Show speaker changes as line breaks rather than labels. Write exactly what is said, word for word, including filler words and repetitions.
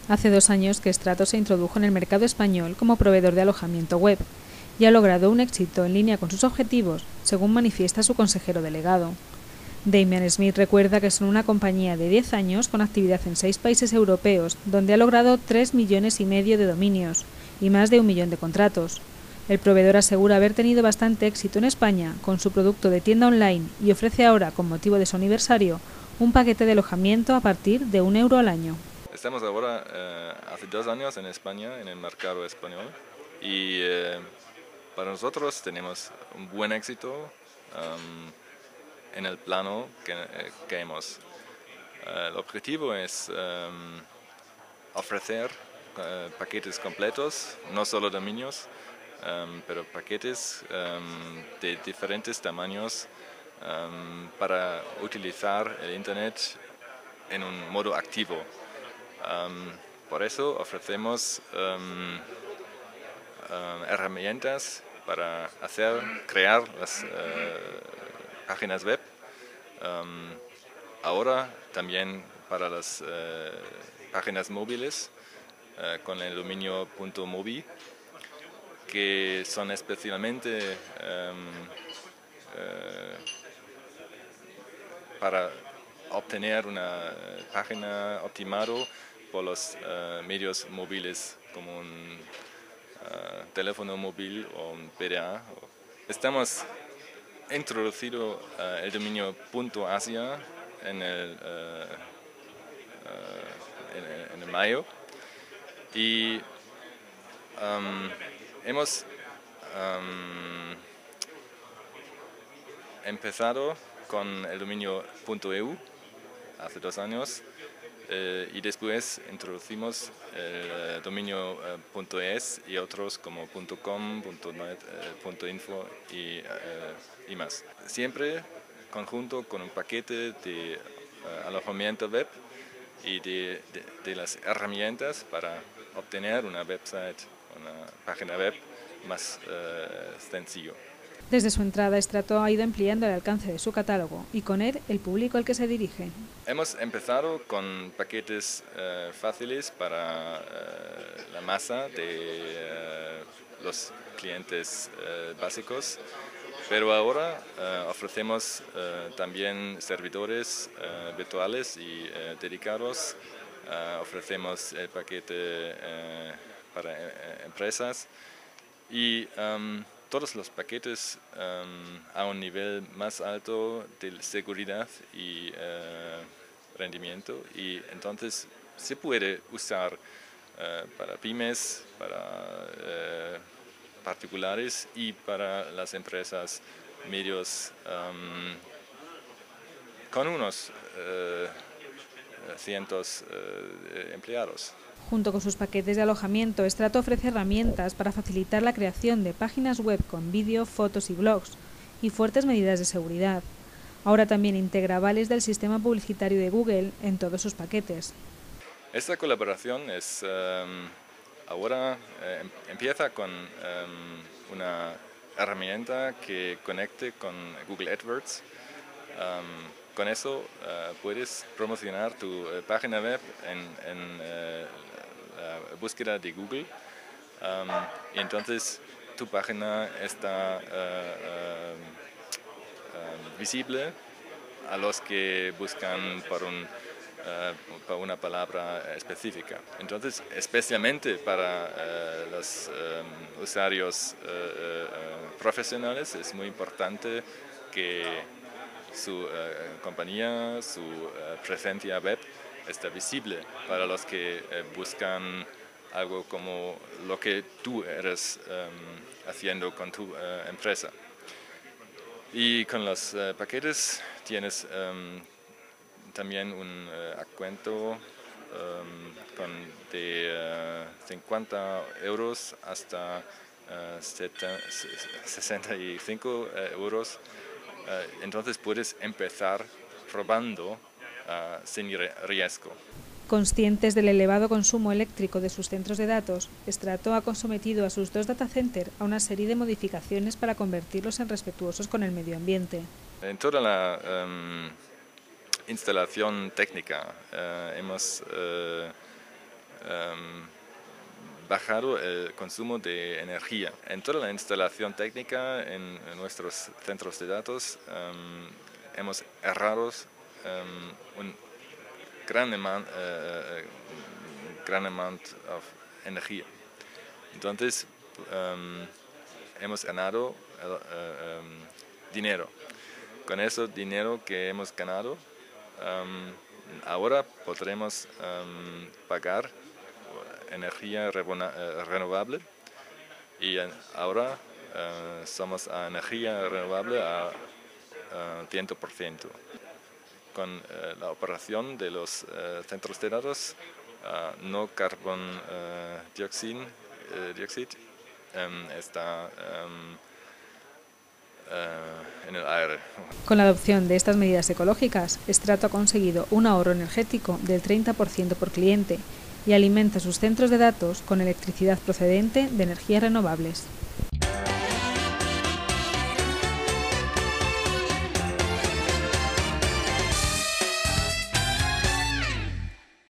Hace dos años que Strato se introdujo en el mercado español como proveedor de alojamiento web y ha logrado un éxito en línea con sus objetivos, según manifiesta su consejero delegado. Damian Smith recuerda que son una compañía de diez años con actividad en seis países europeos, donde ha logrado tres millones y medio de dominios y más de un millón de contratos. El proveedor asegura haber tenido bastante éxito en España con su producto de tienda online y ofrece ahora, con motivo de su aniversario, un paquete de alojamiento a partir de un euro al año.
Estamos ahora eh, hace dos años en España, en el mercado español, y eh, para nosotros tenemos un buen éxito um, en el plano que eh, queremos. Uh, el objetivo es um, ofrecer uh, paquetes completos, no solo dominios, um, pero paquetes um, de diferentes tamaños um, para utilizar el Internet en un modo activo. Um, por eso ofrecemos um, um, herramientas para hacer, crear las uh, páginas web. Um, ahora también para las uh, páginas móviles uh, con el dominio .mobi, que son especialmente um, uh, para obtener una página optimado por los uh, medios móviles como un uh, teléfono móvil o un P D A. Estamos introducido uh, el dominio .asia en el, uh, uh, en, en el mayo y um, hemos um, empezado con el dominio .eu hace dos años. Eh, y después introducimos el dominio eh, .es y otros como .com, .net, eh, .info y, eh, y más. Siempre conjunto con un paquete de eh, alojamiento web y de, de, de las herramientas para obtener una website, una página web más eh, sencillo.
Desde su entrada, Strato ha ido ampliando el alcance de su catálogo y con él el público al que se dirige.
Hemos empezado con paquetes eh, fáciles para eh, la masa de eh, los clientes eh, básicos, pero ahora eh, ofrecemos eh, también servidores eh, virtuales y eh, dedicados. Eh, ofrecemos el paquete eh, para eh, empresas y um, todos los paquetes um, a un nivel más alto de seguridad y uh, rendimiento, y entonces se puede usar uh, para pymes, para uh, particulares y para las empresas medios um, con unos uh, cientos uh, de empleados.
Junto con sus paquetes de alojamiento, Strato ofrece herramientas para facilitar la creación de páginas web con vídeo, fotos y blogs, y fuertes medidas de seguridad. Ahora también integra avales del sistema publicitario de Google en todos sus paquetes.
Esta colaboración es, um, ahora eh, empieza con um, una herramienta que conecte con Google AdWords. Um, con eso uh, puedes promocionar tu uh, página web en, en uh, la búsqueda de Google, um, y entonces tu página está uh, uh, uh, visible a los que buscan por, un, uh, por una palabra específica. Entonces, especialmente para uh, los um, usuarios uh, uh, profesionales es muy importante que su uh, compañía, su uh, presencia web está visible para los que eh, buscan algo como lo que tú eres um, haciendo con tu uh, empresa. Y con los uh, paquetes tienes um, también un uh, descuento um, con de uh, cincuenta euros hasta uh, sesenta y cinco euros. Uh, entonces puedes empezar probando Uh, sin riesgo.
Conscientes del elevado consumo eléctrico de sus centros de datos, Strato ha sometido a sus dos data centers a una serie de modificaciones para convertirlos en respetuosos con el medio ambiente.
En toda la um, instalación técnica uh, hemos uh, um, bajado el consumo de energía. En toda la instalación técnica en, en nuestros centros de datos um, hemos ahorrado um, un gran amount, uh, gran amount of energía. Entonces um, hemos ganado uh, um, dinero. Con ese dinero que hemos ganado, um, ahora podremos um, pagar energía renovable y ahora uh, somos a energía renovable a uh, cien por ciento. Con uh, la operación de los uh, centros de datos, uh, no carbon uh, dioxide, uh, dioxide um, está um, Uh, en el aire.
Con la adopción de estas medidas ecológicas, Strato ha conseguido un ahorro energético del treinta por ciento por cliente y alimenta sus centros de datos con electricidad procedente de energías renovables.